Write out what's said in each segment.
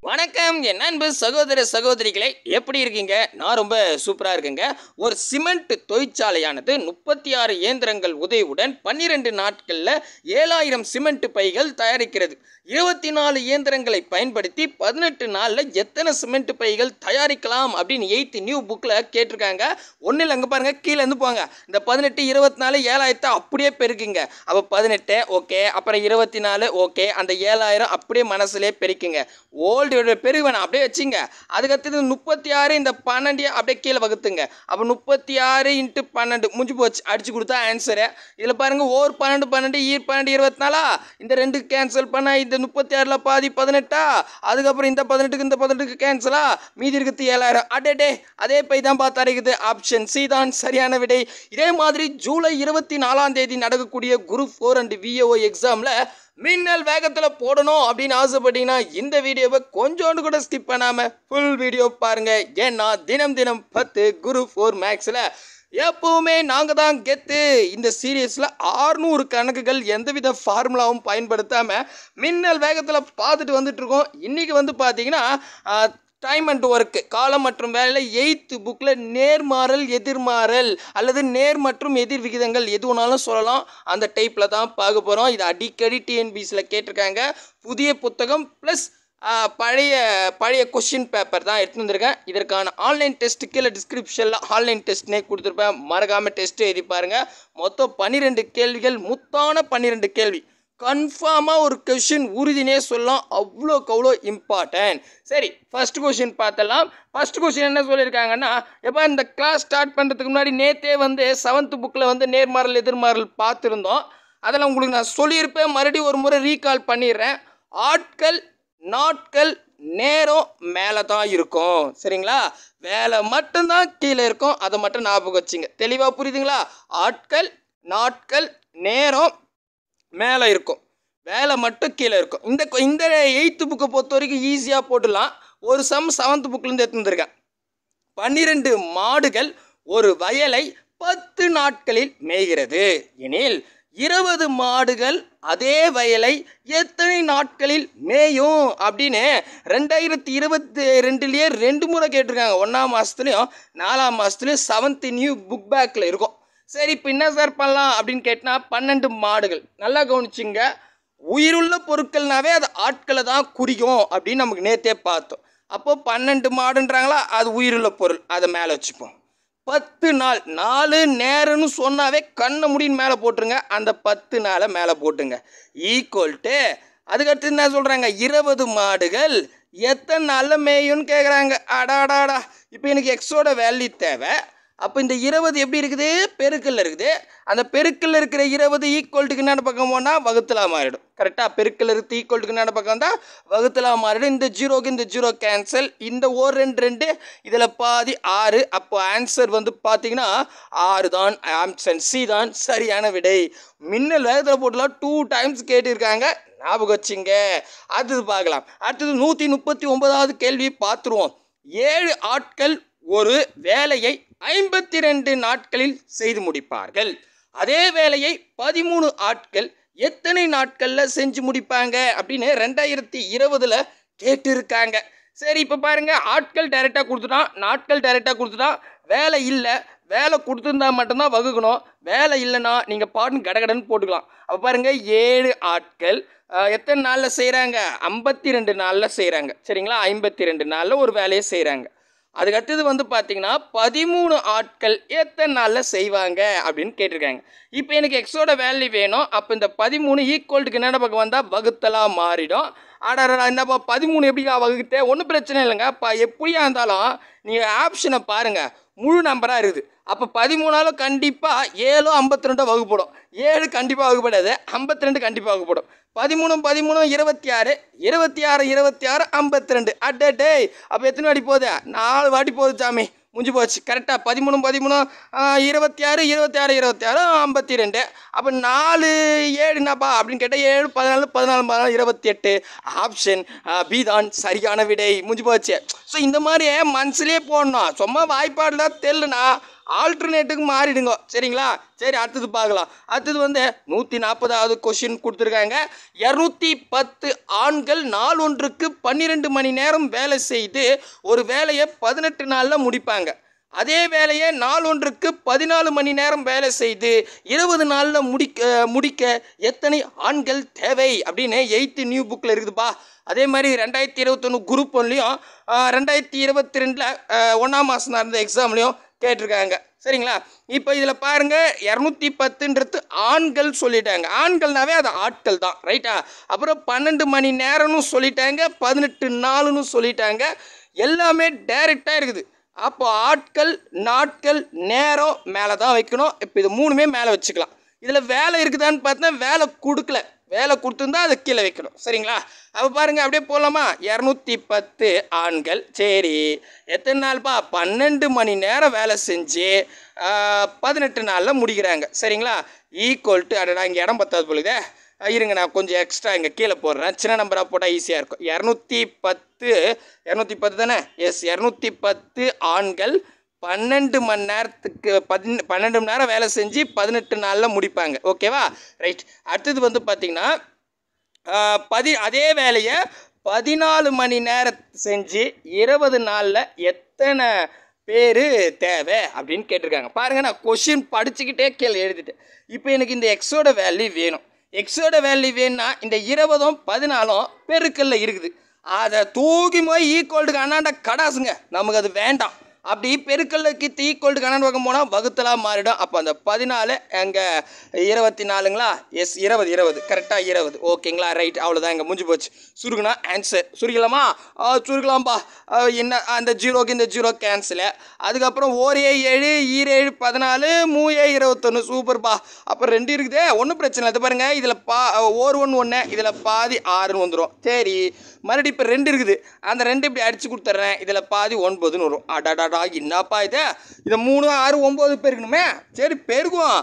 வணக்கம் என் அன்பு சகோதர சகோதரிகளே, எப்படி இருக்கீங்க? நான் ரொம்ப சூப்பராக இருக்குங்க. ஒரு சிமெண்ட் தொழிற்சாலையானது 36 இயந்திரங்கள் உதவியுடன் 12 நாட்களில் 7000 சிமெண்ட் பைகள் தயாரிக்கிறது. 24 இயந்திரங்களை பயன்படுத்தி 18 நாளில் எத்தனை சிமெண்ட் பைகள் தயாரிக்கலாம் அப்படின்னு 8th நியூ புக்கில் கேட்டிருக்காங்க. ஒன்றும் இல்லை, அங்கே பாருங்கள், கீழே இருந்து போங்க. இந்த 18, 24, 7000 அப்படியே பெருக்குங்க. அப்போ 18 ஓகே, அப்புறம் 24 ஓகே, அந்த 7000 அப்படியே மனசுலேயே பெருக்குங்க. ஓல்டு பெருகு வேணாம், அப்படியே வச்சுங்க. அதுக்கடுத்தது 36, இந்த 12 அப்படியே கீழே வகுத்துங்க. அப்போ 36 × 12 முடிஞ்சு போச்சு, அடிச்சு கொடுத்தா ஆன்சரு. இதில் பாருங்கள், ஓர் 12 12 ஈர் 12 24, இந்த 2 கேன்சல் பண்ணால் இந்த 36ல் பாதி 18, அதுக்கப்புறம் இந்த 18க்கு இந்த 18க்கு கேன்சலா, மீதி இருக்கிறது 7000. அடே, அதே பை தான் பார்த்தா இருக்குது. ஆப்ஷன் சி தான் சரியான விடை. இதே மாதிரி ஜூலை 24ஆம் தேதி நடக்கக்கூடிய குரூப் 4 அண்ட் VAO எக்ஸாமில் மின்னல் வேகத்தில் போடணும் அப்படின்னு ஆசைப்பட்டீங்கன்னா இந்த வீடியோவை கொஞ்சோண்டு கூட ஸ்கிப் பண்ணாமல் ஃபுல் வீடியோ பாருங்கள். ஏன்னா தினம் 10 குரூப் 4 மேக்ஸில் எப்பவுமே நாங்கள் தான் கெத்து. இந்த சீரியஸில் 600 கணக்குகள் எந்தவித ஃபார்முலாவும் பயன்படுத்தாமல் மின்னல் வேகத்தில் பார்த்துட்டு வந்துட்டுருக்கோம். இன்றைக்கி வந்து பார்த்தீங்கன்னா டைம் அண்ட் ஒர்க்கு, காலம் மற்றும் வேலையில் 8th புக்கில் நேர்மாறல் எதிர்மாறல் அல்லது நேர் மற்றும் எதிர் விகிதங்கள் எது ஒன்றாலும் சொல்லலாம், அந்த டைப்பில் தான் பார்க்க போகிறோம். இது அடிக்கடி டிஎன்பிசியில் கேட்டிருக்காங்க. புதிய புத்தகம் ப்ளஸ் பழைய கொஷின் பேப்பர் தான் எடுத்து வந்திருக்கேன். இதற்கான ஆன்லைன் டெஸ்ட்டு கீழே டிஸ்கிரிப்ஷனில் ஆன்லைன் டெஸ்ட்னே கொடுத்துருப்பேன். மறக்காமல் டெஸ்ட்டு எழுதி பாருங்கள். மொத்தம் 12 கேள்விகள், முத்தான 12 கேள்வி. கன்ஃபார்மாக ஒரு கொஷின் உறுதினே சொல்லலாம், அவ்வளோ இம்பார்ட்டன்ட். சரி, ஃபஸ்ட் கொஷின் பார்த்தலாம். ஃபஸ்ட் கொஷின் என்ன சொல்லியிருக்காங்கன்னா, எப்போ இந்த கிளாஸ் ஸ்டார்ட் பண்ணுறதுக்கு முன்னாடி நேற்றே வந்து 7th புக்கில் வந்து நேர்மாறல் எதிர்மாறல் பார்த்துருந்தோம். அதெல்லாம் உங்களுக்கு நான் சொல்லியிருப்பேன், மறுபடியும் ஒரு முறை ரீகால் பண்ணிடுறேன். ஆட்கள், நாட்கள், நேரம் மேலே தான் இருக்கும், சரிங்களா? வேலை மட்டும்தான் கீழே இருக்கும், அதை மட்டும் ஞாபகம் வச்சுங்க. தெளிவாக புரியுதுங்களா? ஆட்கள், நாட்கள், நேரம் மேலே இருக்கும், வேலை மட்டும் கீழே இருக்கும். இந்த 8th புக்கை பொறுத்த வரைக்கும் ஈஸியாக போட்டுடலாம். ஒரு சம் 7th புக்கிலேருந்து எடுத்து வந்திருக்கேன். 12 மாடுகள் ஒரு வயலை 10 நாட்களில் மேய்கிறது எனில் 20 மாடுகள் அதே வயலை எத்தனை நாட்களில் மேயும் அப்படின்னு 2022லேயே 2 முறை கேட்டிருக்காங்க. 1ஆம் மாதத்துலேயும் 4ஆம் மாதத்துலேயும் 7th நியூ புக் பேக்கில் இருக்கும். சரி, இப்போ என்ன சார் பண்ணலாம் அப்படின்னு கேட்டால் 12 மாடுகள். நல்லா கவனிச்சிங்க, உயிருள்ள பொருட்கள்னாவே அது ஆட்களை தான் குறிக்கும் அப்படின்னு நமக்கு நேற்றே பார்த்தோம். அப்போது 12 மாடுன்றாங்களா, அது உயிருள்ள பொருள், அதை மேலே வச்சுப்போம். 10 நாள், 4 நேரம்னு சொன்னாவே கண்ணை முடின்னு மேலே போட்டுருங்க, அந்த 10 நாளை மேலே போட்டுங்க. ஈக்குவல் டு அதுக்கடுத்து என்ன சொல்கிறாங்க, 20 மாடுகள் எத்தனை நாளில் மேயும்னு கேட்குறாங்க. அடாடாடா, இப்போ எனக்கு எக்ஸோட வேல்யூ தேவை. அப்போ இந்த 20 எப்படி இருக்குது, பெருக்கல்ல இருக்குது. அந்த பெருக்கல்ல இருக்கிற 20 ஈக்குவல்ட்டுக்கு என்ன பக்கம் போனால் வகுத்தலாக மாறிடும். கரெக்டாக, பெருக்கல் இருக்குது ஈக்குவல்ட்டுக்கு என்ன பக்கம் தான் வகுத்தலாக மாறிடும். இந்த 0க்கு இந்த 0 கேன்சல், இந்த 1 2 2 இதில் பாதி 6. அப்போ ஆன்சர் வந்து பார்த்தீங்கன்னா 6 தான். ஆப்ஷன் சி தான் சரியான விடை. மின்னல் வேகத்தில் போட்டுலாம் 2 டைம்ஸ் கேட்டிருக்காங்க, ஞாபகம் வச்சுங்க. அடுத்தது பார்க்கலாம். அடுத்தது 139வது கேள்வி பார்த்துருவோம். 7 ஆட்கள் ஒரு வேலையை 52 நாட்களில் செய்து முடிப்பார்கள். அதே வேலையை 13 ஆட்கள் எத்தனை நாட்களில் செஞ்சு முடிப்பாங்க அப்படின்னு 2020ல் கேட்டிருக்காங்க. சரி, இப்போ பாருங்கள், ஆட்கள் டைரெக்டாக கொடுத்துட்டான், நாட்கள் டைரெக்டாக கொடுத்துட்டான். வேலை இல்லை, வேலை கொடுத்துருந்தா மட்டும்தான் வகுக்கணும். வேலை இல்லைன்னா நீங்கள் பாட்டுன்னு கடகடன்னு போட்டுக்கலாம். அப்போ பாருங்கள், 7 ஆட்கள் எத்தனை நாளில் செய்கிறாங்க, 52 நாளில் செய்கிறாங்க, சரிங்களா? 52 நாளில் ஒரு வேலையை செய்கிறாங்க. அதுக்கடுத்தது வந்து பார்த்தீங்கன்னா 13 ஆட்கள் எத்தனை நாளில் செய்வாங்க அப்படின்னு கேட்டிருக்காங்க. இப்போ எனக்கு எக்ஸோட வேல்யூ வேணும். அப்போ இந்த 13 ஈக்குவல்ட்டுக்கு என்ன பக்கம் வந்தால் வகுத்தலாக மாறிடும். ஆடாடா, என்னப்பா 13 எப்படிக்கா வகுத்தே? ஒன்றும் பிரச்சனை இல்லைங்க. எப்படியா இருந்தாலும் நீங்கள் ஆப்ஷனை பாருங்கள், முழு நம்பராக இருக்குது. அப்போ 13ஆல் கண்டிப்பாக 7 52 வகுப்படும். 7 கண்டிப்பாக வகுப்படாது, 52 கண்டிப்பாக வகுப்படும். 13 13 26 26 26 52. அட்டே, அப்போ எத்தனை வாட்டி போகுது? 4 வாட்டி போகுது சாமி, முடிஞ்சு போச்சு. கரெக்டாக 13 13 26 26 26 52. அப்போ 4 7 என்னப்பா அப்படின்னு கேட்டால் 7 14 14 14 28. ஆப்ஷன் பி தான் சரியான விடை. முடிஞ்சு போச்சு. ஸோ இந்த மாதிரி மனசுலேயே போடணும். சும்மா வாய்ப்பாடுலாம் தெரியலனா ஆல்டர்னேட்டுக்கு மாறிடுங்க சரிங்களா. சரி அடுத்தது பார்க்கலாம். அடுத்தது வந்து 140வது கொஸ்டின் கொடுத்துருக்காங்க. 210 ஆண்கள் நாள் ஒன்றுக்கு 12 மணி நேரம் வேலை செய்து ஒரு வேலையை 18 நாளில் முடிப்பாங்க. அதே வேலையை நாள் ஒன்றுக்கு 14 மணி நேரம் வேலை செய்து 20 நாளில் முடிக்க எத்தனை ஆண்கள் தேவை அப்படின்னு 8th நியூ புக்கில் இருக்குதுப்பா. அதே மாதிரி 2021 குரூப் ஒன்லையும் 2022 1ஆம் மாதம் நடந்த எக்ஸாம்லையும் கேட்டிருக்காங்க சரிங்களா. இப்போ இதில் பாருங்கள் 210ன்றது ஆண்கள் சொல்லிட்டாங்க. ஆண்கள்னாவே அது ஆட்கள் தான் ரைட்டா. அப்புறம் 12 மணி நேரம்னு சொல்லிட்டாங்க, 18 நாளுன்னு சொல்லிட்டாங்க. எல்லாமே டைரெக்டாக இருக்குது. அப்போ ஆட்கள் நாட்கள் நேரம் மேலே தான் வைக்கணும். இப்போ இது மூணுமே மேலே வச்சுக்கலாம். இதில் வேலை இருக்குதான்னு பார்த்தா வேலை கொடுக்கல, வேலை கொடுத்துருந்தா அதை கீழே வைக்கணும் சரிங்களா. அப்போ பாருங்கள் அப்படியே போகலாமா. 210 ஆண்கள் சரி எத்தனை நாள்ப்பா 12 மணி நேரம் வேலை செஞ்சு 18 நாளில் முடிக்கிறாங்க சரிங்களா. ஈக்குவல் டு அடடா இங்கே இடம் பத்தாது பொழுதே இருங்க நான் கொஞ்சம் எக்ஸ்ட்ரா இங்கே கீழே போடுறேன். சின்ன நம்பராக போட்டால் ஈஸியாக இருக்கும். 210 தானே. எஸ் 210 ஆண்கள் 12 மணி நேரத்துக்கு 12 மணி நேரம் வேலை செஞ்சு 18 நாளில் முடிப்பாங்க ஓகேவா. ரைட் அடுத்தது வந்து பார்த்திங்கன்னா அதே வேலையை 14 மணி நேரம் செஞ்சு 20 நாளில் எத்தனை பேர் தேவை அப்படின்னு கேட்டிருக்காங்க. பாருங்கள் நான் கொஷின் படிச்சுக்கிட்டே கீழே எழுதிட்டேன். இப்போ எனக்கு இந்த எக்ஸோட வேல்யூ வேணும். எக்ஸோட வேல்யூ வேணுன்னா இந்த 20ம் 14ம் பெருக்கல்ல இருக்குது. அதை தூக்கி போய் ஈக்குவல்டுக்கு அண்ணாண்ட கடாசுங்க, நமக்கு அது வேண்டாம். அப்படி பெருக்கல்லுக்கு ஈக்குவல்டு கணக்கு பக்கம் போனால் வகுத்தலாக மாறிடும். அப்போ அந்த 14 எங்கே 24ங்களா. எஸ் 20 கரெக்டாக 20 ஓகேங்களா. ரைட் அவ்வளோதான் இங்கே முடிஞ்சு போச்சு. சுருக்குனா ஆன்சர் சுருக்கலாமா. சுருக்கலாம்பா. என்ன அந்த ஜீரோக்கு இந்த ஜீரோ கேன்சலு. அதுக்கப்புறம் 1A7 7 14 3A 21 சூப்பர்ப்பா. அப்புறம் 2 இருக்குதே ஒன்றும் பிரச்சனை இல்லை. பாருங்கள் இதில் 1 இதில் பாதி 6ன்னு வந்துடும். சரி மறுபடியும் இப்போ 2 இருக்குது. அந்த 2 இப்படி அடித்து கொடுத்துட்றேன். இதில் பாதி 9ன்னு வரும். அடாடா என்னப்பா இது 3 6 9 பெருக்கணுமே. சரி பெருக்கும்.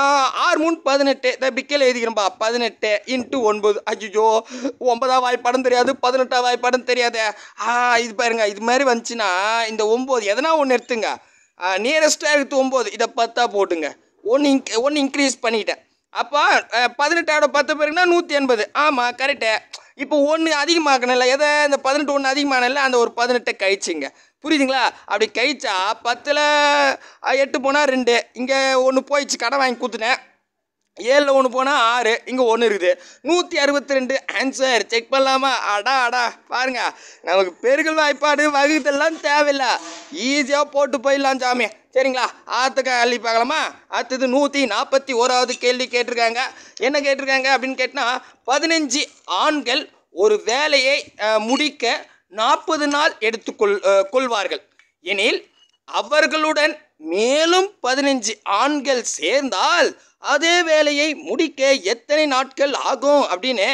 6 3 18 இப்படி கீழே எழுதிக்கிறோம்பா. 18 × 9. அஜிஜோ 9ஆம் வாய்ப்பாடும் தெரியாது 18ஆம் வாய்ப்பாடும் தெரியாது. இது பாருங்க இது மாதிரி வந்துச்சுன்னா இந்த 9 எதனா ஒன்று எடுத்துங்க. நியரஸ்ட்டாக எடுத்து 9 இதை 10ஆ போட்டுங்க. ஒன்று இன்க்ரீஸ் பண்ணிட்டேன். அப்போ 18 10 பேருக்குன்னா 180. ஆமாம் கரெக்டு. இப்போ 1 அதிகமாக்கணும்ல. எதை இந்த 18 1 அதிகமானல அந்த ஒரு 18 கழிச்சிங்க. புரியுதுங்களா. அப்படி கழிச்சா 10ல் 8 போனால் 2 இங்கே 1 போயிடுச்சு கடன் வாங்கி கொடுத்துனேன். 7ல் 1 போனால் 6 இங்கே 1 இருக்குது. 162 ஆன்சர் செக் பண்ணலாமா. அடா பாருங்க நமக்கு பெருக்கல் வாய்ப்பாடு வகுத்தெல்லாம் தேவையில்லை. ஈஸியாக போட்டு போயிடலாம் சாமி சரிங்களா. ஆத்துக்கு அள்ளி பார்க்கலாமா. அடுத்தது 141வது கேள்வி கேட்டிருக்காங்க. என்ன கேட்டிருக்காங்க அப்படின்னு கேட்டால் 15 ஆண்கள் ஒரு வேலையை முடிக்க 40 நாள் கொள்வார்கள் எனில் அவர்களுடன் மேலும் 15 ஆண்கள் சேர்ந்தால் அதே வேலையை முடிக்க எத்தனை நாட்கள் ஆகும் அப்படின்னு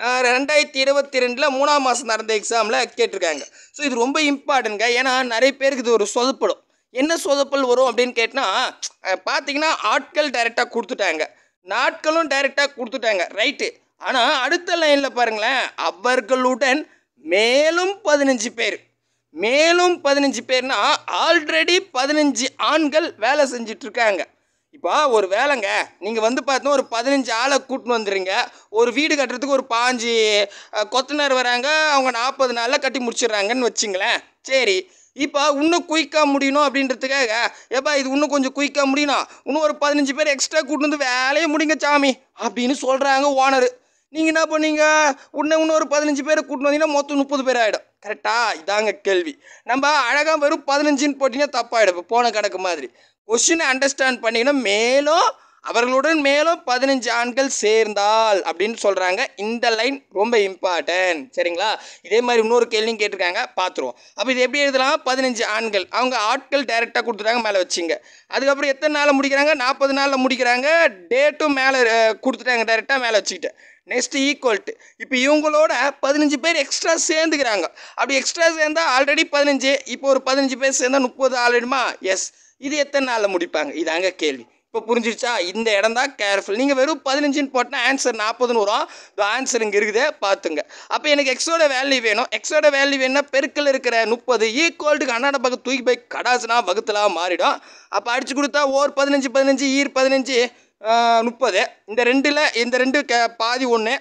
2022 3ஆம் மாதம் நடந்த எக்ஸாமில் கேட்டிருக்காங்க. ஸோ இது ரொம்ப இம்பார்ட்டன்ட்ங்க. ஏன்னா நிறைய பேருக்கு இது ஒரு சொதப்படும். என்ன சொதப்பல் வரும் அப்படின்னு கேட்டால் பார்த்தீங்கன்னா ஆட்கள் டைரெக்டாக கொடுத்துட்டாங்க, நாட்களும் டைரெக்டாக கொடுத்துட்டாங்க ரைட்டு. ஆனால் அடுத்த லைனில் பாருங்களேன் அவர்களுடன் மேலும் 15 பேர். மேலும் 15 பேர்னா ஆல்ரெடி 15 ஆண்கள் வேலை செஞ்சிட்ருக்காங்க. இப்போ ஒரு வேலைங்க நீங்கள் வந்து பார்த்தோன்னா ஒரு 15 ஆளை கூட்டின்னு வந்துடுறீங்க. ஒரு வீடு கட்டுறதுக்கு ஒரு 5 கொத்தனார் வராங்க. அவங்க 40 நாளில் கட்டி முடிச்சிடுறாங்கன்னு வச்சுங்களேன். சரி இப்போ இன்னும் குயிக்காக முடியணும் அப்படின்றதுக்காக எப்பா இது இன்னும் கொஞ்சம் குயிக்காக முடியணும், இன்னும் ஒரு 15 பேர் எக்ஸ்ட்ரா கூட்டின்னு வந்து வேலையை முடிங்க சாமி அப்படின்னு சொல்கிறாங்க ஓனரு. நீங்கள் என்ன பண்ணீங்க இன்னும் ஒரு 15 பேரை கூட்டின்னு வந்தீங்கன்னா மொத்தம் 30 பேர் ஆகிடும். கரெக்டாக இதாங்க கேள்வி. நம்ம அழகாக வெறும் 15ன்னு போட்டிங்கன்னா தப்பாகிடும். இப்போ போன கணக்கு மாதிரி கொஸ்டினை அண்டர்ஸ்டாண்ட் பண்ணிங்கன்னா மேலும் அவர்களுடன் மேலும் 15 ஆண்கள் சேர்ந்தால் அப்படின்னு சொல்கிறாங்க. இந்த லைன் ரொம்ப இம்பார்ட்டன்ட் சரிங்களா. இதே மாதிரி இன்னொரு கேள்வியும் கேட்டிருக்காங்க பார்த்துருவோம். அப்போ இது எப்படி எழுதலாம். 15 ஆண்கள் அவங்க ஆட்கள் டைரெக்டாக கொடுத்துட்டாங்க மேலே வச்சிங்க. அதுக்கப்புறம் எத்தனை நாளில் முடிக்கிறாங்க 40 நாளில் முடிக்கிறாங்க. டேட்டும் மேலே கொடுத்துட்டாங்க டைரெக்டாக மேலே வச்சுக்கிட்டேன். நெக்ஸ்ட் ஈக்குவல்ட்டு இப்போ இவங்களோட 15 பேர் எக்ஸ்ட்ரா சேர்ந்துக்கிறாங்க. அப்படி எக்ஸ்ட்ரா சேர்ந்தால் ஆல்ரெடி 15 இப்போ ஒரு 15 பேர் சேர்ந்தால் 30 ஆல்ரெடிமா. எஸ் இது எத்தனை நாளில் முடிப்பாங்க இதாங்க கேள்வி. இப்போ புரிஞ்சிருச்சா? இந்த இடம் தான் கேர்ஃபுல். நீங்கள் வெறும் 15ன்னு போட்டால் ஆன்சர் 40ன்னு வரும். ஆன்சர் இங்கே இருக்குதே பார்த்துங்க. அப்போ எனக்கு எக்ஸோட வேல்யூ வேணும். எக்ஸோட வேல்யூ வேணும்னா பெருக்கில் இருக்கிற 30 ஈக்குவல்ட்டுக்கு அண்ணாட பக்கம் தூக்கி போய் கடாசுனா வகுத்தலாம் மாறிடும். அப்போ அடிச்சு கொடுத்தா ஓர் 15 15 ஈர் 15 30. இந்த ரெண்டில் இந்த ரெண்டு பாதி 1,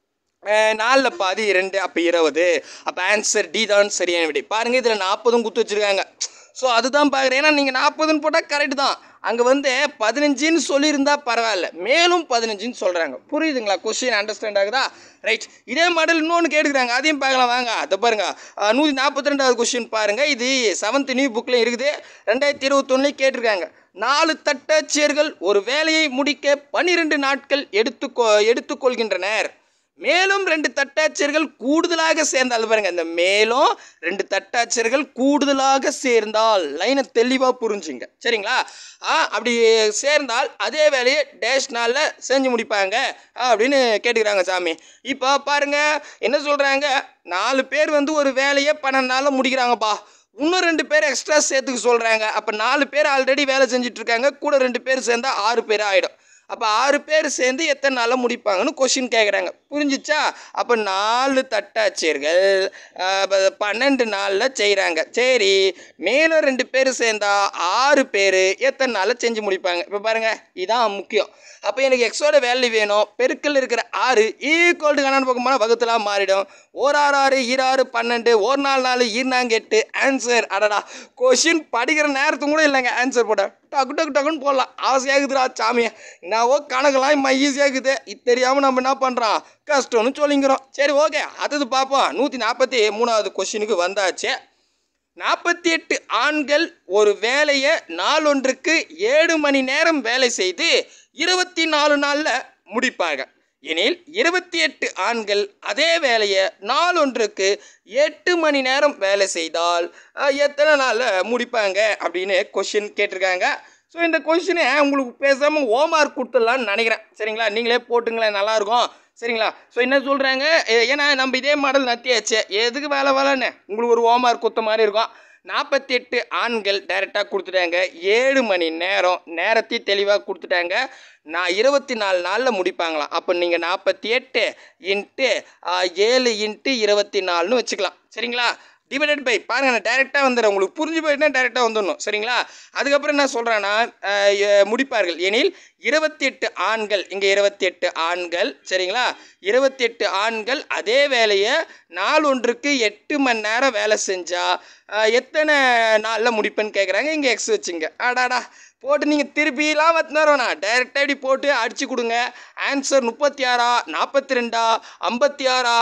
4 பாதி 2, அப்போ 20. அப்போ ஆன்சர் டி தான் சரியான விடை. பாருங்கள் இதில் 40ம் குத்து வச்சுருக்காங்க. ஸோ அதுதான் பார்க்குறேன். ஏன்னா நீங்கள் 40ன்னு போட்டால் கரெக்டு தான். அங்கே வந்து 15ன்னு சொல்லியிருந்தால் பரவாயில்ல, மேலும் 15ன்னு சொல்கிறாங்க. புரியுதுங்களா? கொஸ்டின் அண்டர்ஸ்டாண்ட் ஆகுதா? ரைட். இதே மாடல் இன்னொன்று கேட்டுக்கிறாங்க, அதையும் பார்க்கலாம் வாங்க. அதை பாருங்கள், 142வது கொஸ்டின் பாருங்கள். இது 7th நியூ புக்லேயும் இருக்குது, 2021 கேட்டிருக்காங்க. 4 தட்டாட்சியர்கள் ஒரு வேலையை முடிக்க 12 நாட்கள் எடுத்துக்கொள்கின்றனர். மேலும் 2 தட்டாட்சியர்கள் கூடுதலாக சேர்ந்தால் பாருங்க, இந்த மேலும் 2 தட்டாட்சியர்கள் கூடுதலாக சேர்ந்தால் லைனை தெளிவாக புரிஞ்சுங்க. சரிங்களா? அப்படி சேர்ந்தால் அதே வேலையை டேஷ் நாளில் செஞ்சு முடிப்பாங்க அப்படின்னு கேட்டுக்கிறாங்க சாமி. இப்போ பாருங்க என்ன சொல்கிறாங்க, 4 பேர் வந்து ஒரு வேலையை 12 நாளில் முடிக்கிறாங்கப்பா. இன்னும் 2 பேர் எக்ஸ்ட்ரா சேர்த்துக்க சொல்கிறாங்க. அப்போ 4 பேர் ஆல்ரெடி வேலை செஞ்சிட்ருக்காங்க, கூட 2 பேர் சேர்ந்தால் 6 பேர் ஆகிடும். அப்போ 6 பேர் சேர்ந்து எத்தனை நாளில் முடிப்பாங்கன்னு கொஷின் கேட்குறாங்க. புரிஞ்சிச்சா? அப்போ 4 தட்டாட்சியர்கள் 12 நாளில் செய்கிறாங்க. சரி, மேலும் 2 பேர் சேர்ந்தா 6 பேர் எத்தனை நாளில் செஞ்சு முடிப்பாங்க? இப்போ பாருங்கள், இதுதான் முக்கியம். அப்போ எனக்கு எக்ஸோட வேல்யூ வேணும். பெருக்கில் இருக்கிற 6 ஈக்குவல்ட்டு கணக்கு பக்கமான வகுத்தலாம் மாறிடும். 1 6 6 6 12, 1 4 4 2 8. ஆன்சர் அடடா, கொஷின் படிக்கிற நேரத்துக்கு கூட இல்லைங்க, ஆன்சர் போட டக்கு டக்கு டக்குன்னு போடலாம். அவசியாகுதுடா சாமியை. என்னவோ கணக்கெல்லாம் இம்மா ஈஸியாக இருக்குது, இது தெரியாமல் நம்ம என்ன பண்ணுறோம், கஷ்டம்னு சொல்லிங்கிறோம். சரி, ஓகே, அடுத்தது பார்ப்போம். 143வது கொஸ்டினுக்கு வந்தாச்சு. 48 ஆண்கள் ஒரு வேலையை நாளொன்றுக்கு 7 மணி நேரம் வேலை செய்து 24 நாளில் முடிப்பாங்க. எனில் 28 ஆண்கள் அதே வேலையை நாளொன்றுக்கு 8 மணி நேரம் வேலை செய்தால் எத்தனை நாளில் முடிப்பாங்க அப்படின்னு கொஷின் கேட்டிருக்காங்க. ஸோ இந்த கொஷினை உங்களுக்கு பேசாமல் ஹோம்ஒர்க் கொடுத்துடலான்னு நினைக்கிறேன். சரிங்களா? நீங்களே போட்டுங்களேன், நல்லாயிருக்கும். சரிங்களா? ஸோ என்ன சொல்கிறாங்க, ஏன்னா நம்ம இதே மாடல் நத்தியாச்சு, எதுக்கு வேலைன்னு உங்களுக்கு ஒரு ஹோம்ஒர்க் கொடுத்த மாதிரி இருக்கும். 48 ஆண்கள் டைரெக்டாக கொடுத்துட்டாங்க. 7 மணி நேரம் நேரத்தையும் தெளிவாக கொடுத்துட்டாங்க. 24 நாளில் முடிப்பாங்களாம். அப்போ நீங்கள் 48 இன்ட்டு 7 இன்ட்டு 24ன்னு வச்சுக்கலாம். சரிங்களா? டிவைடட் பை பாருங்க, நான் டைரெக்டாக வந்துடுறேன். உங்களுக்கு புரிஞ்சு போயிட்டுனா டைரெக்டாக வந்துடணும். சரிங்களா? அதுக்கப்புறம் என்ன சொல்கிறேன்னா, முடிப்பார்கள் எனில் 28 ஆண்கள், இங்கே 28 ஆண்கள். சரிங்களா? 28 ஆண்கள் அதே வேலையை நாளொன்றுக்கு 8 மணி நேரம் வேலை செஞ்சால் எத்தனை நாளில் முடிப்பேன்னு கேட்குறாங்க. இங்கே எக்ஸ் வச்சுங்க. ஆடாடா போட்டு நீங்கள் திருப்பிலாம் வச்சுனா டைரெக்டாக இப்படி போட்டு அடிச்சு கொடுங்க. ஆன்சர் 36 42 56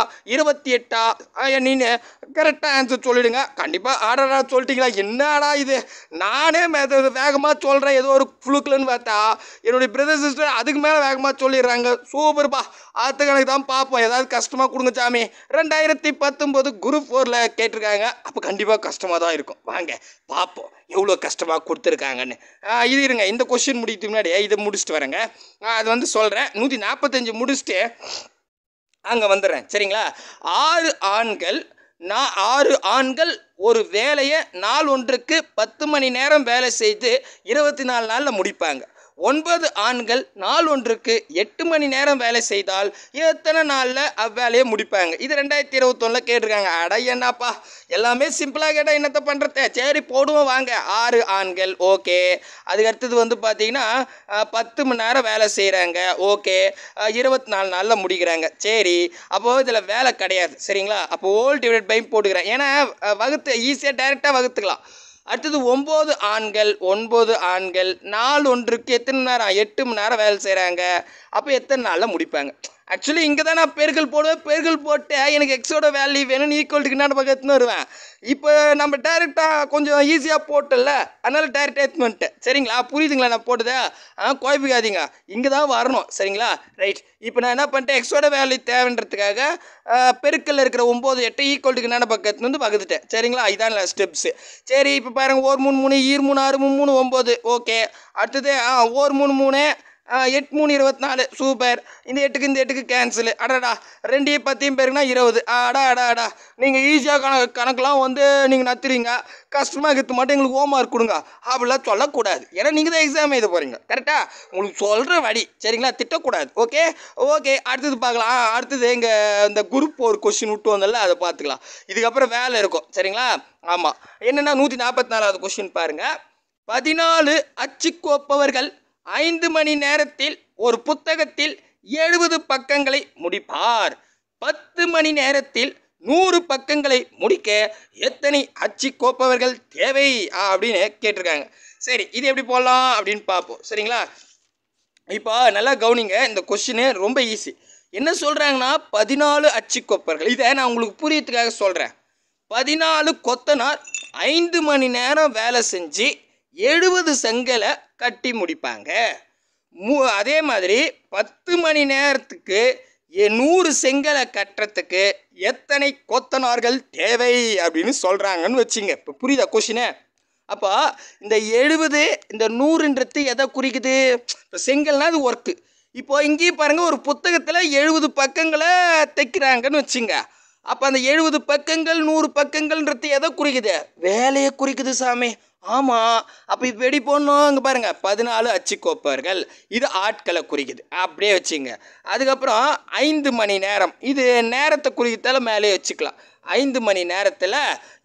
28. நீங்கள் கரெக்டாக ஆன்சர் சொல்லிவிடுங்க. கண்டிப்பாக ஆடாடா சொல்லிட்டீங்களா? என்னடா இது, நானே வேகமாக சொல்கிறேன் ஏதோ ஒரு ஃப்ளூக்லன்னு பார்த்தா என்னுடைய பிரதர் சிஸ்டர் அதுக்கு மேலே வேகமாக சொல்லிடுறாங்க. சூப்பர்ப்பா. அடுத்த கணக்கு தான் பார்ப்போம். ஏதாவது கஷ்டமாக கொடுங்க சாமி. 2019 குரூப் 4ல் கேட்டிருக்காங்க. அப்போ கண்டிப்பாக கஷ்டமாக தான் இருக்கும். வாங்க பார்ப்போம் எவ்வளோ கஷ்டமாக கொடுத்துருக்காங்கன்னு. இது இருங்க, இந்த கொஸ்டின் முடிக்கிறதுக்கு முன்னாடி இதை முடிச்சுட்டு வரேங்க. அது வந்து சொல்கிறேன். 145 முடிச்சுட்டு அங்கே வந்துடுறேன். சரிங்களா? 6 ஆண்கள் ஒரு வேலையை நாளொன்றுக்கு 10 மணி நேரம் வேலை செய்து 24 நாளில் முடிப்பாங்க. 9 ஆண்கள் நாளொன்றுக்கு 8 மணி நேரம் வேலை செய்தால் எத்தனை நாளில் அவ்வேலையை முடிப்பாங்க? இது 2021 கேட்டிருக்காங்க. அட என்னப்பா, எல்லாமே சிம்பிளாக கேட்டால் என்னத்தை பண்ணுறது? சரி போடுவோம் வாங்க. 6 ஆண்கள், ஓகே. அதுக்கு அடுத்தது வந்து பார்த்தீங்கன்னா 10 மணி நேரம் வேலை செய்கிறாங்க, ஓகே. 24 நாளில் முடிக்கிறாங்க. சரி, அப்போது இதில் வேலை கிடையாது. சரிங்களா? அப்போ ஹோல் டிவைட் பை போட்டுக்கிறேன். ஏன்னா வகுத்து ஈஸியாக டைரெக்டாக வகுத்துக்கலாம். அடுத்தது 9 ஆண்கள் நாளொன்றுக்கு எத்தனை மணி நேரம்? 8 மணி நேரம் வேலை செய்கிறாங்க. அப்போ எத்தனை நாளில் முடிப்பாங்க? ஆக்சுவலி இங்கே தான் நான் பெருக்கல் போடுவேன். பெருக்கல் போட்டு எனக்கு எக்ஸோட வேல்யூ வேணும்னு ஈக்குவல்ட்டுக்கு நான் பக்கத்துன்னு வருவேன். இப்போ நம்ம டைரெக்டாக கொஞ்சம் ஈஸியாக போட்டல, அதனால் டைரெக்டாக எடுத்து வந்துட்டேன். சரிங்களா? புரியுதுங்களா நான் போட்டதா? குழப்பிக்காதீங்க, இங்கே தான் வரணும். சரிங்களா? ரைட். இப்போ நான் என்ன பண்ணிட்டேன், எக்ஸோட வேல்யூ தேவைன்றதுக்காக பெருக்கல்ல இருக்கிற 9 8 ஈக்குவல்ட்டுக்கு நான் பக்கத்துன்னு வந்து பகுத்துட்டேன். சரிங்களா? இதான் ஸ்டெப்ஸு. சரி, இப்போ பாருங்கள், 1 3 3 2 3 6 3 3 9. ஓகே. அடுத்தது 1 3 3 8 3 24 சூப்பர். இந்த 8க்கு கேன்சலு. அடடா 2 10 பேருக்குனா 20. அடா நீங்கள் ஈஸியாக கணக்கெலாம் வந்து நீங்கள் நத்துறீங்க. கஷ்டமாக இருக்கிறது மட்டும் எங்களுக்கு ஹோம் ஒர்க் கொடுங்க அப்படிலாம் சொல்லக்கூடாது. ஏன்னா நீங்கள் தான் எக்ஸாம் எழுத போகிறீங்க. கரெக்டாக உங்களுக்கு சொல்கிற வழி சரிங்களா, திட்டக்கூடாது. ஓகே ஓகே, அடுத்தது பார்க்கலாம். அடுத்தது எங்கள் இந்த குரூப் ஒரு கொஸ்டின் விட்டு வந்தல, அதை பார்த்துக்கலாம். இதுக்கப்புறம் வேலை இருக்கும் சரிங்களா. ஆமாம், என்னென்னா 144வது கொஸ்டின் பாருங்கள். 14 அச்சுக்கோப்பவர்கள் 5 மணி நேரத்தில் ஒரு புத்தகத்தில் 70 பக்கங்களை முடிப்பார். 10 மணி நேரத்தில் 100 பக்கங்களை முடிக்க எத்தனை அச்சு கோப்பவர்கள் தேவை அப்படின்னு கேட்டிருக்காங்க. சரி, இது எப்படி போடலாம் அப்படின்னு பார்ப்போம் சரிங்களா. இப்போ நல்லா கவனிங்க, இந்த கொஸ்டின் ரொம்ப ஈஸி. என்ன சொல்கிறாங்கன்னா 14 அச்சு கோப்பர்கள். இதை நான் உங்களுக்கு புரியறதுக்காக சொல்கிறேன். 14 கொத்தனார் 5 மணி நேரம் வேலை செஞ்சு 70 செங்கலை கட்டி முடிப்பாங்க. அதே மாதிரி 10 மணி நேரத்துக்கு 100 செங்கலை கட்டுறதுக்கு எத்தனை கொத்தனார்கள் தேவை அப்படின்னு சொல்கிறாங்கன்னு வச்சுங்க. இப்போ புரியுதா கொஷினு? அப்போ இந்த 70 இந்த 100ன்றது எதை குறிக்குது? இப்போ செங்கல்னா அது ஒர்க்கு. இப்போ இங்கேயும் பாருங்கள், ஒரு புத்தகத்தில் 70 பக்கங்களை தைக்கிறாங்கன்னு வச்சுங்க. அப்போ அந்த 70 பக்கங்கள் 100 பக்கங்கள்ன்றது எதை குறிக்குது? வேலையை குறிக்குது சாமி. ஆமாம், அப்போ இப்போ எப்படி போடணும்? இங்கே பாருங்கள், 14 அச்சுக்கோப்பர்கள், இது ஆட்களை குறிக்குது. அப்படியே வச்சுங்க. அதுக்கப்புறம் 5 மணி நேரம், இது நேரத்தை குறிக்கிறதால மேலே வச்சுக்கலாம். 5 மணி நேரத்தில்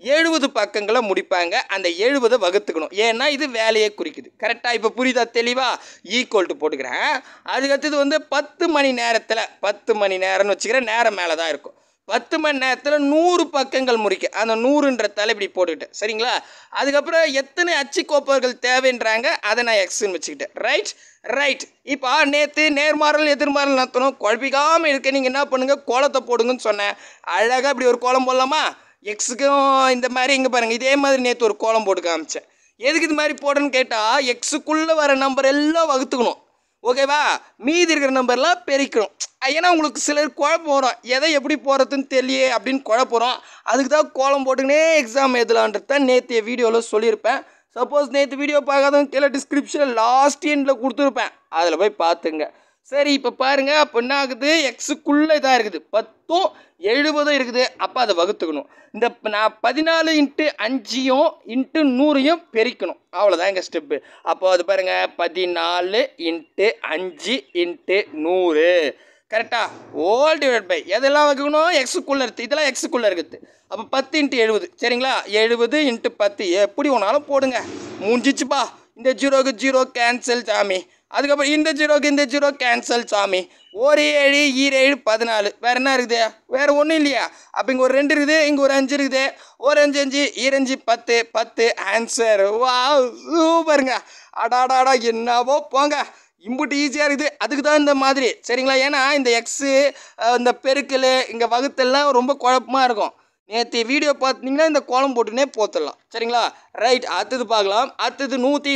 70 பக்கங்களை முடிப்பாங்க. அந்த 70 வகுத்துக்கணும், ஏன்னா இது வேலையை குறிக்குது. கரெக்டாக இப்போ புரியுதா? தெளிவாக ஈக்குவல் டு போட்டுக்கிறேன். அதுக்கடுத்தது வந்து 10 மணி நேரத்தில் 10 மணி நேரம்னு வச்சுக்கிறேன், நேரம் மேலே தான் இருக்கும். 10 மணி நேரத்தில் 100 பக்கங்கள் முடிக்க, அந்த 100ன்ற தலை இப்படி போட்டுக்கிட்டேன் சரிங்களா. அதுக்கப்புறம் எத்தனை அச்சுக்கோப்பர்கள் தேவைன்றாங்க, அதை நான் எக்ஸ்ன்னு வச்சுக்கிட்டேன். ரைட். இப்போ நேற்று நேர்மாறல் எதிர்மாறல் நடத்தணும், குழப்பிக்காமல் இருக்க. நீங்கள் என்ன பண்ணுங்கள், கோலத்தை போடுங்கன்னு சொன்னேன். அழகாக இப்படி ஒரு கோலம் போடலாமா? எக்ஸுக்கும் இந்த மாதிரி இங்கே பாருங்கள், இதே மாதிரி நேற்று ஒரு கோலம் போட்டு காமிச்சேன். எதுக்கு இது மாதிரி போடுன்னு கேட்டால், எக்ஸுக்குள்ளே வர நம்பர் எல்லாம் வகுத்துக்கணும். ஓகேவா? மீதி இருக்கிற நம்பர்லாம் பெருக்கணும். ஏன்னா உங்களுக்கு சிலர் குழப்பம் வரும், எதை எப்படி போகிறதுன்னு தெரியலையே அப்படின்னு குழப்பம். அதுக்கு தான் கோலம் போட்டுக்கினே எக்ஸாம் எழுதலான்றது தான் நேற்று வீடியோவில் சொல்லியிருப்பேன். சப்போஸ் நேற்று வீடியோ பார்க்காதவங்க கீழே டிஸ்கிரிப்ஷனில் லாஸ்ட் எண்டில் கொடுத்துருப்பேன், அதில் போய் பார்த்துங்க. சரி, இப்போ பாருங்கள், அப்போ என்ன ஆகுது? எக்ஸுக்குள்ளே இதாக இருக்குது, 10 70 இருக்குது. அப்போ அதை வகுத்துக்கணும். இந்த நான் 14 × 5 × 100 பெருக்கணும். அவ்வளோதான் எங்கள் ஸ்டெப்பு. அப்போ அது பாருங்கள், 14 × 5 × 100 கரெக்டாக ஹோல் டிவைட் பை எதெல்லாம் வைக்கணும்? எக்ஸுக்குள்ளே இருக்குது, இதெல்லாம் எக்ஸுக்குள்ளே இருக்குது. அப்போ 10 × 70 சரிங்களா. 70 × 10 எப்படி ஒன்றாலும் போடுங்க. முடிஞ்சிச்சுப்பா. இந்த 0க்கு 0 கேன்சல் சாமி. அதுக்கப்புறம் இந்த 0க்கு இந்த 0 கேன்சல் சாமி. 1 7 7 14. வேறு என்ன இருக்குது? வேறு ஒன்றும் இல்லையா? அப்போ இங்கே ஒரு 2 இருக்குது, இங்கே ஒரு 5 இருக்குது. ஒரு 5 5 2 5 10 ஆன்சர். வா, சூப்பருங்க. அடாடாடா, என்னவோ போங்க, இம்புட்டு ஈஸியாக இருக்குது. அதுக்கு தான் இந்த மாதிரி சரிங்களா. ஏன்னா இந்த எக்ஸு, இந்த பெருக்கல், இங்கே வகுத்தெல்லாம் ரொம்ப குழப்பமாக இருக்கும். நேற்று வீடியோ பார்த்தீங்கன்னா இந்த கோலம் போட்டுனே போத்துடலாம் சரிங்களா. ரைட், அடுத்தது பார்க்கலாம். அடுத்தது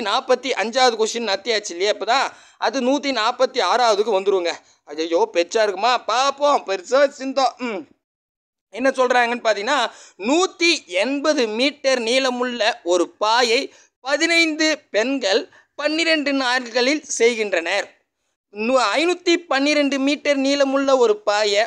145வது கொஸ்டின் நத்தியாச்சு இல்லையா இப்போ தான். அது 146வதுக்கு வந்துடுவோங்க. ஐயோ பெருசாக இருக்குமா? பார்ப்போம், பெருசாக சிந்தோம். என்ன சொல்கிறாங்கன்னு பார்த்தீங்கன்னா, 180 மீட்டர் நீளமுள்ள ஒரு பாயை 15 பெண்கள் 12 நாட்களில் செய்கின்றனர். 512 மீட்டர் நீளமுள்ள ஒரு பாயை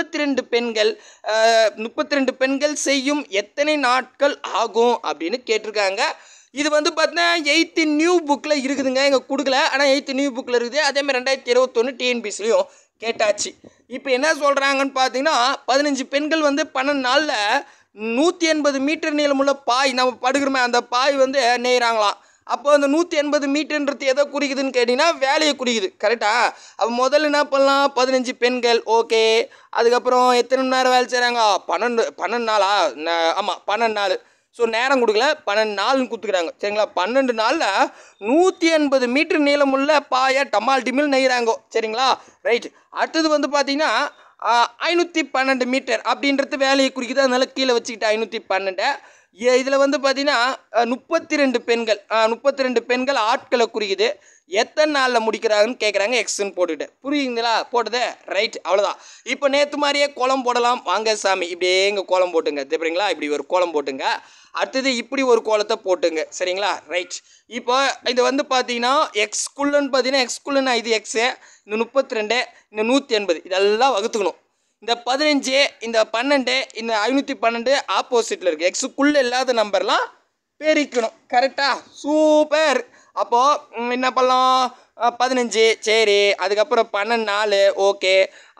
32 பெண்கள் செய்யும் எத்தனை நாட்கள் ஆகும் அப்படின்னு கேட்டிருக்காங்க. இது வந்து பார்த்தீங்கன்னா 8th நியூ புக்கில் இருக்குதுங்க, எங்கள் கொடுக்கல. ஆனால் 8th நியூ புக்கில் இருக்குது. அதேமாதிரி 2021 டிஎன்பிசிலையும் கேட்டாச்சு. இப்போ என்ன சொல்கிறாங்கன்னு பார்த்தீங்கன்னா, 15 பெண்கள் வந்து 12 நாளில் 180 மீட்டர் நீளமுள்ள பாய், நம்ம படுக்கிறோமே அந்த பாய் வந்து நெய்கிறாங்களாம். அப்போ அந்த 180 மீட்டர்ன்றது எதை குறிக்குதுன்னு கேட்டிங்கன்னா, வேலையை குறிக்குது. கரெக்டாக? அப்போ முதல்ல என்ன பண்ணலாம்? 15 பெண்கள் ஓகே. அதுக்கப்புறம் எத்தனை மணி நேரம் வேலை செய்கிறாங்க? 12 நாளா? ஆமாம், 12 நாள். ஸோ நேரம் கொடுக்கல, 12 நாள்னு கொடுத்துக்கிறாங்க சரிங்களா. 12 நாளில் 180 மீட்டர் நீளமுள்ள பாயை டமால் டிமில் நெய்கிறாங்கோ சரிங்களா. ரைட், அடுத்தது வந்து பார்த்திங்கன்னா 512 மீட்டர் அப்படின்றது வேலையை குறிக்குது. அதனால கீழே வச்சுக்கிட்டு 512. இதில் வந்து பார்த்தீங்கன்னா 32 பெண்கள் 32 பெண்கள் ஆட்களை குறிக்குது. எத்தனை நாளில் முடிக்கிறாங்கன்னு கேட்குறாங்க. எக்ஸ்ன்னு போட்டுக்கிட்டு புரியுதுங்களா? போட்டது ரைட், அவ்வளோதான். இப்போ நேற்று மாதிரியே கோலம் போடலாம் வாங்க சாமி. இப்படியே இங்கே கோலம் போட்டுங்க தெரியுங்களா? இப்படி ஒரு கோலம் போட்டுங்க. அடுத்தது இப்படி ஒரு கோலத்தை போட்டுங்க. சரிங்களா? ரைட். இப்போ இது வந்து பார்த்தீங்கன்னா எக்ஸ்குள்ளன்னு பார்த்தீங்கன்னா எக்ஸ்குள்ளன்னா இது எக்ஸு, இந்த 32, இந்த 180 இதெல்லாம் வகுத்துக்கணும். இந்த 15, இந்த 12, இந்த 512 ஆப்போசிட்டில் இருக்குது. எக்ஸுக்குள்ளே இல்லாத நம்பர்லாம் பெருக்கணும். கரெக்டாக? சூப்பர். அப்போது என்ன பண்ணலாம்? 15 சரி, அதுக்கப்புறம் 14 ஓகே,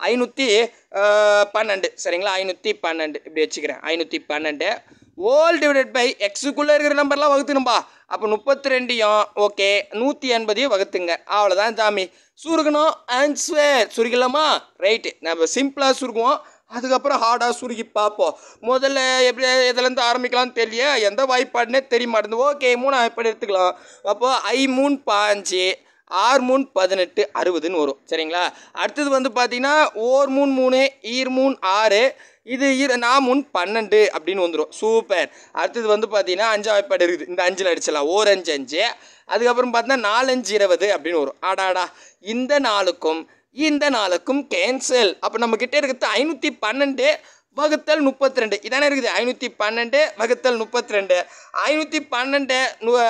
512 சரிங்களா? 512 இப்படி வச்சுக்கிறேன். 512 ஹோல் டிவைடட் பை எக்ஸுக்குள்ளே இருக்கிற நம்பர்லாம் வகுத்துணும்பா. அப்போ 32யும் ஓகே, 180 வகுத்துங்க. அவ்வளோதான் சாமி. சுருக்கணும் ஆன்சர். சுருக்கலாமா? ரைட்டு. நம்ம சிம்பிளாக சுருக்குவோம், அதுக்கப்புறம் ஹார்டாக சுருக்கி பார்ப்போம். முதல்ல எப்படி எதுலேருந்து ஆரம்பிக்கலாம்னு தெரியல, எந்த வாய்ப்பாடுனே தெரிய மாட்டேங்குது. ஓகே, 3 வாய்ப்பாடு எடுத்துக்கலாம். அப்போது 5 3 5 6 3 18 60ன்னு வரும். சரிங்களா? அடுத்தது வந்து பார்த்தீங்கன்னா 1 3 3 2 3 6 இது 4 3 12 அப்படின்னு வந்துடும். சூப்பர். அடுத்தது வந்து பார்த்தீங்கன்னா 5 வாய்ப்பாடு இருக்குது. இந்த 5ல் அடிச்சிடலாம். 1 5 5 அதுக்கப்புறம் பார்த்தீங்கன்னா 4 5 20 அப்படின்னு வரும். ஆடாடா, இந்த 4க்கும் கேன்சல். அப்போ நம்மக்கிட்ட இருக்கிறது 512 வகுத்தல் 32 இதானே இருக்குது. 512 வகுத்தல் 32 512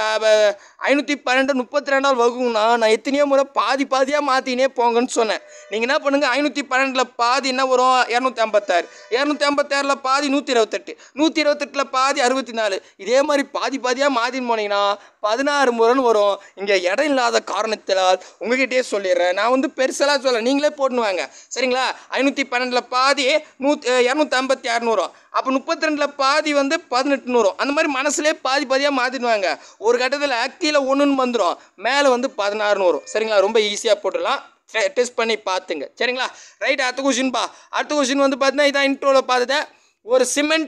32ஆல் வகுங்கன்னா நான் எத்தனையோ முறை பாதியாக மாற்றினே போங்கன்னு சொன்னேன். நீங்கள் என்ன பண்ணுங்கள், 512ல் பாதி என்ன வரும்? 256. 256ல் பாதி 128. 128ல் பாதி 64. இதே மாதிரி பாதியாக மாற்றின்னு போனீங்கன்னா 16 முறைன்னு வரும். இங்கே இடம் இல்லாத காரணத்தினால் உங்ககிட்டே சொல்லிடுறேன். நான் வந்து பெருசெல்லாம் சொல்ல, நீங்களே போட்டுனுவாங்க. சரிங்களா? 512ல் பாதி 256 வரும். அப்போ 32ல் பாதி வந்து 18 வரும். அந்த மாதிரி மனசுலேயே பாதியாக மாற்றிடுவாங்க. ஒரு கட்டத்தில் கீழே 1ன்னு வந்துடும், மேலே வந்து 16 வரும். சரிங்களா? ரொம்ப ஈஸியாக போட்டுடலாம். டெஸ்ட் பண்ணி பார்த்துங்க. சரிங்களா? ரைட். அடுத்த கொஷின் வந்து பார்த்தீங்கன்னா இதான் இன்ட்ரோவில் பார்த்தது. ஒரு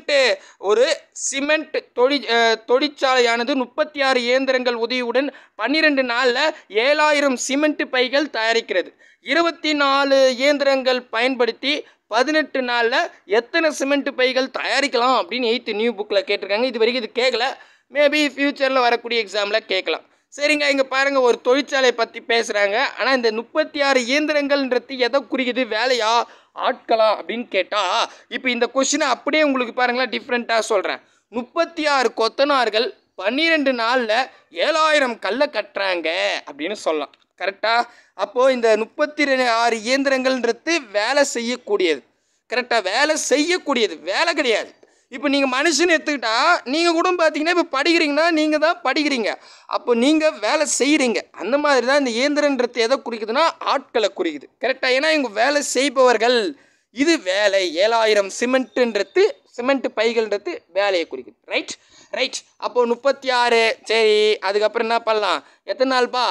சிமெண்ட் தொழிற்சாலையானது 36 இயந்திரங்கள் உதவியுடன் 12 நாளில் 7000 சிமெண்ட் பைகள் தயாரிக்கிறது. 24 இயந்திரங்கள் பயன்படுத்தி 18 நாளில் எத்தனை சிமெண்ட் பைகள் தயாரிக்கலாம் அப்படின்னு 8th நியூ புக்கில் கேட்டிருக்காங்க. இது வரைக்கும் இது கேட்கல. மேபி ஃப்யூச்சரில் வரக்கூடிய எக்ஸாமில் கேட்கலாம். சரிங்க, இங்கே பாருங்கள், ஒரு தொழிற்சாலை பற்றி பேசுகிறாங்க. ஆனால் இந்த 36 இயந்திரங்கள்ன்றது எதை குறிக்குது? வேலையா ஆட்களா அப்படின்னு கேட்டால், இப்போ இந்த கொஷினை அப்படியே உங்களுக்கு பாருங்களேன் டிஃப்ரெண்ட்டாக சொல்கிறேன். 36 கொத்தனார்கள் 12 நாளில் 7000 கல்லை கட்டுறாங்க அப்படின்னு சொல்லலாம். கரெக்டாக? அப்போது இந்த 36 இயந்திரங்கள்ன்றது வேலை செய்யக்கூடியது. கரெக்டாக? வேலை செய்யக்கூடியது, வேலை கிடையாது. இப்போ நீங்கள் மனுஷன் எடுத்துக்கிட்டா நீங்கள் கூட பார்த்தீங்கன்னா இப்போ படிக்கிறீங்கன்னா நீங்கள் தான் படிக்கிறீங்க, அப்போ நீங்கள் வேலை செய்கிறீங்க. அந்த மாதிரி தான் இந்த இயந்திரன்றது எதை குறிக்குதுன்னா ஆட்களை குறிக்குது. கரெக்டாக? ஏன்னா இவங்க வேலை செய்பவர்கள். இது வேலை. 7000 சிமெண்ட் பைகள்ன்றது வேலையை குறிக்குது. ரைட். அப்போது 36 சரி, அதுக்கப்புறம் என்ன பண்ணலாம்? எத்தனை நாள்ப்பா?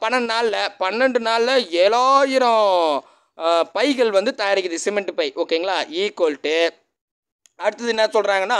12 நாளில் 7000 பைகள் வந்து தயாரிக்குது, சிமெண்ட் பை. ஓகேங்களா? ஈக்குவல் டு அடுத்தது என்ன சொல்கிறாங்கன்னா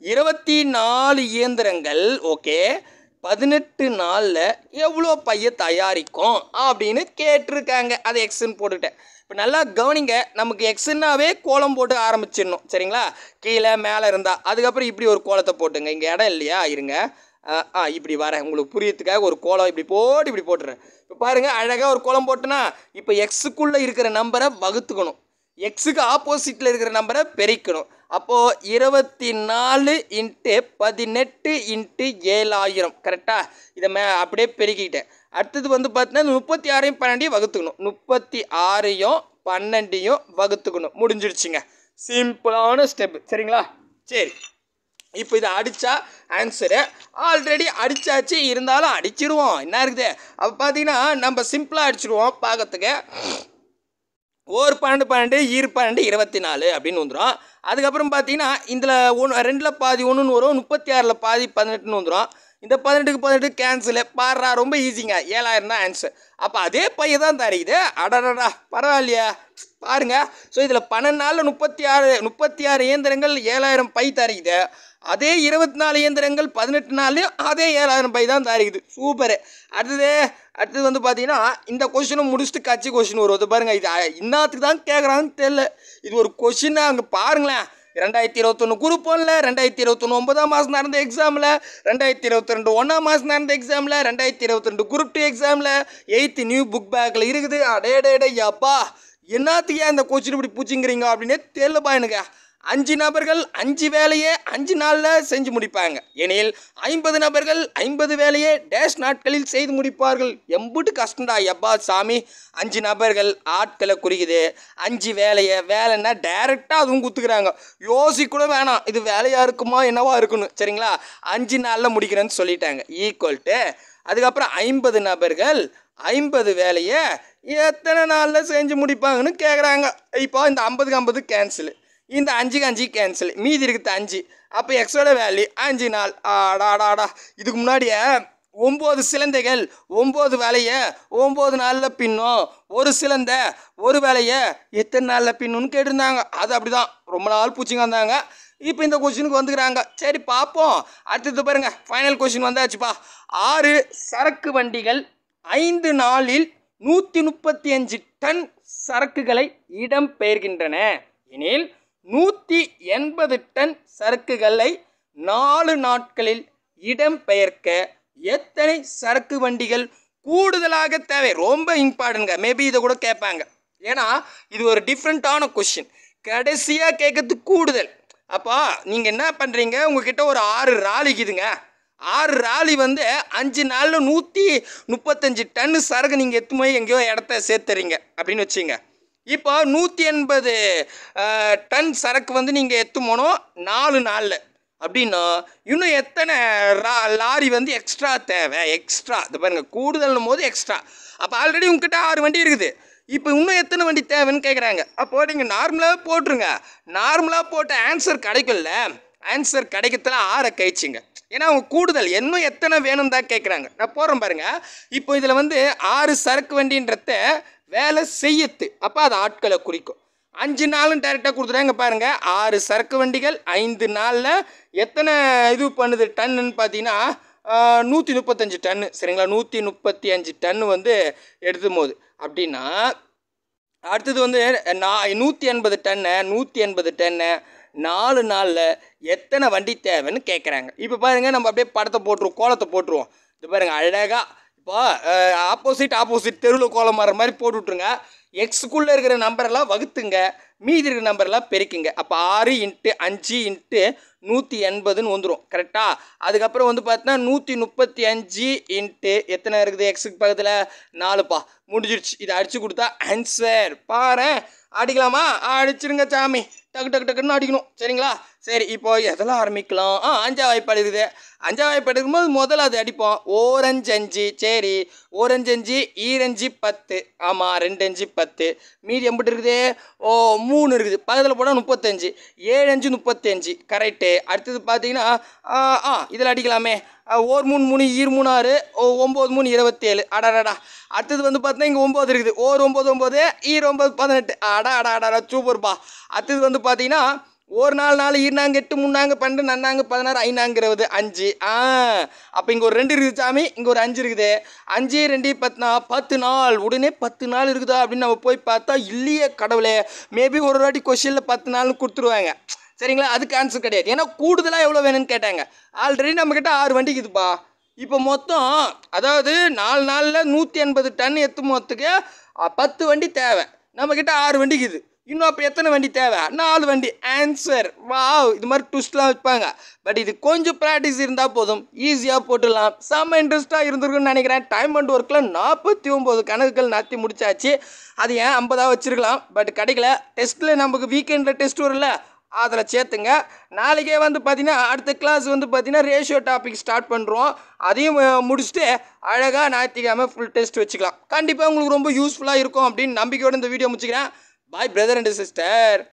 24 இயந்திரங்கள் ஓகே 18 நாளில் எவ்வளோ பையை தயாரிக்கும் அப்படின்னு கேட்டிருக்காங்க. அதை எக்ஸ்ன்னு போட்டுட்டேன். இப்போ நல்லா கவனிங்க, நமக்கு எக்ஸ்னாவே கோலம் போட்டு ஆரம்பிச்சிடணும். சரிங்களா? கீழே மேலே இருந்தால் அதுக்கப்புறம் இப்படி ஒரு கோலத்தை போட்டுங்க. இங்கே இடம் இல்லையா? இருங்க, இப்படி வரேன் உங்களுக்கு புரியறதுக்காக. ஒரு கோலம் இப்படி போட்டுறேன். இப்போ பாருங்கள், அழகாக ஒரு கோலம் போட்டுனா இப்போ எக்ஸுக்குள்ளே இருக்கிற நம்பரை வகுத்துக்கணும், எக்ஸுக்கு ஆப்போசிட்டில் இருக்கிற நம்பரை பெருக்கணும். அப்போது 24 × 18 × 7000 கரெக்டாக? இதை அப்படியே பெருக்கிக்கிட்டேன். அடுத்தது வந்து பார்த்தீங்கன்னா 36 12 வகுத்துக்கணும். 36 12 வகுத்துக்கணும். முடிஞ்சிடுச்சுங்க. சிம்பிளான ஸ்டெப்பு. சரிங்களா? சரி, இப்போ இதை அடித்தா ஆன்சரு. ஆல்ரெடி அடித்தாச்சு, இருந்தாலும் அடிச்சிடுவோம். என்ன இருக்குது? அப்போ பார்த்தீங்கன்னா நம்ம சிம்பிளாக அடிச்சிடுவோம் பார்க்கறதுக்கு. 1 12 12 12 24 அப்படின்னு வந்துடும். அதுக்கப்புறம் பார்த்தீங்கன்னா இதில் 2ல் பாதி 1ன்னு வரும், 36ல் பாதி 18ன்னு வந்துடும். இந்த 18க்கு 18 கேன்சலு. பாடுறா, ரொம்ப ஈஸிங்க. 7000 தான் ஆன்சர். அப்போ அதே பையன் தான் தருகுது. அடடா, பரவாயில்லையா? பாருங்க. ஸோ இதில் 12 நாளில் 36 இயந்திரங்கள் 7000 பை தருகுது. அதே 24 இயந்திரங்கள் 18 நாள்லையும் அதே 7000 பை தான் தருகுது. சூப்பரு. அடுத்தது வந்து பார்த்தீங்கன்னா இந்த கொஷினும் முடிச்சுட்டு கட்சி கொஷின் வரும். அது பாருங்கள், இது இன்னத்துக்கு தான் கேட்குறாங்கன்னு தெரியல. இது ஒரு கொஷினாக அங்கே பாருங்களேன். 2021 குரூப் 1ல, 2021 9ஆம் மாதம் நடந்த எக்ஸாமில், 2022 1ஆம் மாதம் நடந்த எக்ஸாமில், 2022 குரூப் 2 எக்ஸாமில், 8th நியூ புக் பேக்கில் இருக்குது. அடே அப்பா என்னத்துக்கு ஏன் இந்த கொஸ்டின் இப்படி பூச்சிங்கிறீங்க அப்படின்னே தெரியலப்பா எனக்கு. 5 நபர்கள் 5 வேலையை 5 நாளில் செஞ்சு முடிப்பாங்க எனில் 50 நபர்கள் 50 வேலையை டேஷ் நாட்களில் செய்து முடிப்பார்கள். எம்புட்டு கஷ்டம்டா எப்பா சாமி. 5 நபர்கள் ஆட்களை குறிக்குது, 5 வேலைன்னா டைரெக்டாக அதுவும் குத்துக்கிறாங்க. யோசிக்க கூட வேணாம் இது வேலையாக இருக்குமா என்னவா இருக்குன்னு. சரிங்களா, 5 நாளில் முடிக்கிறேன்னு சொல்லிட்டாங்க. ஈக்குவல் டு அதுக்கப்புறம் 50 நபர்கள் 50 வேலையை எத்தனை நாளில் செஞ்சு முடிப்பாங்கன்னு கேட்குறாங்க. இப்போ இந்த 50க்கு 50 கேன்சலு, இந்த 5க்கு 5 கேன்சல், மீதி இருக்குது 5. அப்போ எக்ஸோட வேல்யூ 5 நாள். ஆடாடாடா இதுக்கு முன்னாடியே 9 சிலந்தைகள் 9 வேலையை 9 நாளில் பின்னும், ஒரு சிலந்தை ஒரு வேலையை எத்தனை நாளில் பின்னுன்னு கேட்டிருந்தாங்க. அது அப்படி தான் ரொம்ப நாள் பூச்சிங்க வந்தாங்க. இப்போ இந்த கொஸ்டினுக்கு வந்துக்கிறாங்க. சரி பார்ப்போம். அடுத்தது பாருங்கள், ஃபைனல் கொஸ்டின் வந்தாச்சுப்பா. 6 சரக்கு வண்டிகள் 5 நாளில் 135 டன் சரக்குகளை இடம் பெயர்கின்றன எனில் 180 டன் சரக்குகளை 4 நாட்களில் இடம் பெயர்க்க எத்தனை சரக்கு வண்டிகள் கூடுதலாக தேவை? ரொம்ப இம்பார்ட்டன்ட்ங்க. மேபி இதை கூட கேட்பாங்க. ஏன்னா இது ஒரு டிஃப்ரெண்ட்டான கொஸ்டின். கடைசியாக கேட்கறதுக்கு கூடுதல். அப்போ நீங்கள் என்ன பண்ணுறீங்க, உங்ககிட்ட ஒரு 6 ராலிக்குதுங்க. 6 ராலி 5 நாளில் 135 டன்னு சரக்கு நீங்கள் எத்து போய் எங்கேயோ இடத்த சேர்த்துறீங்க அப்படின்னு வச்சுங்க. இப்போ 180 டன் சரக்கு நீங்கள் எத்து போனோம் 4 நாளில் அப்படின்னா இன்னும் எத்தனை லாரி எக்ஸ்ட்ரா தேவை? எக்ஸ்ட்ரா இது பாருங்கள், கூடுதல்னும் போது எக்ஸ்ட்ரா. அப்போ ஆல்ரெடி உங்ககிட்ட 6 வண்டி இருக்குது. இப்போ இன்னும் எத்தனை வண்டி தேவைன்னு கேட்குறாங்க. அப்போ நீங்கள் நார்மலாக போட்டுருங்க. நார்மலாக போட்ட ஆன்சர் கிடைக்கல. ஆன்சர் கிடைக்கிறதுல 6 கழிச்சிங்க. ஏன்னா அவங்க கூடுதல் இன்னும் எத்தனை வேணும் தான் கேட்குறாங்க. நான் போகிறேன் பாருங்கள். இப்போ இதில் 6 சரக்கு வண்டின்றத வேலை செய்யத்து, அப்போ அது ஆட்களை குறிக்கும். 5 நாளும் டைரெக்டாக கொடுத்துட்டாங்க பாருங்கள். 6 சரக்கு வண்டிகள் 5 நாளில் எத்தனை இது பண்ணுது டன்னுன்னு பார்த்தீங்கன்னா 135 டன்னு. சரிங்களா, 135 டன்னு எடுத்தும் போது அப்படின்னா அடுத்தது 180 டன்னு 4 நாளில் எத்தனை வண்டி தேவைன்னு கேட்குறாங்க. இப்போ பாருங்கள், நம்ம அப்படியே படத்தை போட்டுருவோம், கோலத்தை போட்டுருவோம். இது பாருங்கள் அழகாக. இப்போ ஆப்போசிட் தெருவில் கோலம் மாறுற மாதிரி போட்டு விட்ருங்க. எக்ஸுக்குள்ளே இருக்கிற நம்பரெல்லாம் வகுத்துங்க, மீதி இருக்கிற நம்பரெல்லாம் பெருக்குங்க. அப்போ 6 × 5 × 180ன்னு வந்துடும். கரெக்டாக. அதுக்கப்புறம் பார்த்தீங்கன்னா 135 × எத்தனை இருக்குது எக்ஸுக்கு பக்கத்தில் 4பா. முடிஞ்சிடுச்சு. இதை அடித்து கொடுத்தா ஆன்சர். பாரு அடிக்கலாமா? அடிச்சிருங்க சாமி. டக்குன்னு அடிக்கணும். சரிங்களா, சரி இப்போ எதெல்லாம் ஆரம்பிக்கலாம்? 5ஆம் வாய்ப்பாடு இருக்குது. 5ஆம் வாய்ப்பாடு இருக்கும்போது முதல்ல அது அடிப்போம். ஓரஞ்சு 5. சரி, ஓரஞ்சு 5 ஈரஞ்சு 10. ஆமாம், 2 5 10. மீதி எம்பிட்டு இருக்குது? 3 இருக்குது. பக்கத்தில் போனால் 35. 7 5 35. கரெக்டு. அடுத்தது பார்த்தீங்கன்னா இதில் அடிக்கலாமே. 1 3 3 ஈர் 3 6 9 3 27. அடாடா. அடுத்தது பார்த்தீங்கன்னா இங்கே 9 இருக்குது. 1 9 9 ஈர் 9 18. அடாடா சூப்பர்ப்பா. அடுத்தது பார்த்தீங்கன்னா 1 4 4 ஈர்னாங்க 8 3 12 நன்னாங்க 16 5 20 5. அப்போ இங்கே ஒரு 2 இருக்குது சாமி, இங்கே ஒரு 5 இருக்குது. 5 2 10 நாள். உடனே 10 நாள் இருக்குதா அப்படின்னு நம்ம போய் பார்த்தா இல்லையே கடவுளே. மேபி ஒரு வாட்டி கொஸ்டினில் 10 நாள்னு கொடுத்துருவாங்க. சரிங்களா, அதுக்கு ஆன்சர் கிடையாது. ஏன்னா கூடுதலாக எவ்வளோ வேணும்னு கேட்டாங்க. ஆல்ரெடி நம்மக்கிட்ட 6 வண்டிக்குதுப்பா. இப்போ மொத்தம் அதாவது 4 நாளில் 180 டன் எத்துமோத்துக்கு 10 வண்டி தேவை. நம்மக்கிட்ட 6 வண்டிக்குது. இன்னும் அப்போ எத்தனை வண்டி தேவை? 4 வண்டி. ஆன்சர். வாவ். இது மாதிரி ட்விஸ்ட்லாம் வைப்பாங்க. பட் இது கொஞ்சம் ப்ராக்டிஸ் இருந்தால் போதும், ஈஸியாக போட்டுடலாம். செம்ம இன்ட்ரெஸ்ட்டாக இருந்திருக்குன்னு நினைக்கிறேன். டைம் அண்ட் ஒர்க்கில் 49 கணக்குகள் நடத்தி முடிச்சாச்சு. அது ஏன் 50 வச்சுருக்கலாம், பட் கிடைக்கல. டெஸ்ட்டில் நமக்கு வீக்கெண்டில் டெஸ்ட் வரல, அதில் சேர்த்துங்க. நாளைக்கே பார்த்தீங்கன்னா அடுத்த கிளாஸ் பார்த்தீங்கன்னா ரேஷியோ டாபிக் ஸ்டார்ட் பண்ணுறோம். அதையும் முடிச்சுட்டு அழகாக ஞாயிற்றுக்கிழமை ஃபுல் டெஸ்ட் வச்சுக்கலாம். கண்டிப்பாக உங்களுக்கு ரொம்ப யூஸ்ஃபுல்லாக இருக்கும் அப்படின்னு நம்பிக்கையோடு இந்த வீடியோ முடிச்சுக்கிறேன். Bye brother and sister.